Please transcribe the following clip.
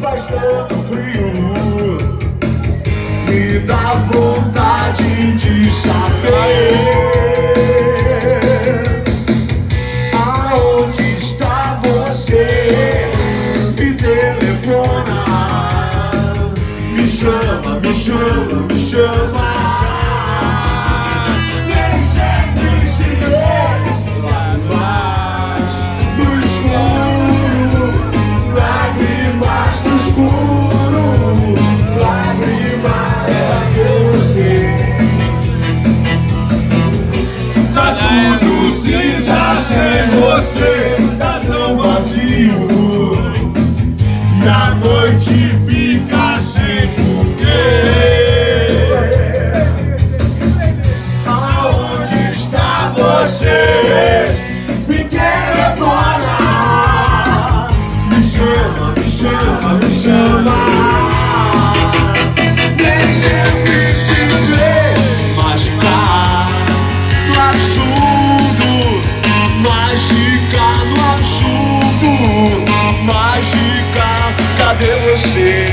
faz tanto frio, me dá vontade de saber aonde está você. Me telefona, me chama, me chama, me chama. Nem sempre se vê lágrimas no escuro, lágrimas no escuro, lágrimas, cadê você? Tá tudo cinza sem você, tá tão vazio, e a noite fica sem porquê. Aonde está você? Me telefona, me chama, me chama, me chama. Nem sempre se vê mágica no absurdo, mágica no absurdo, mágica, cadê você?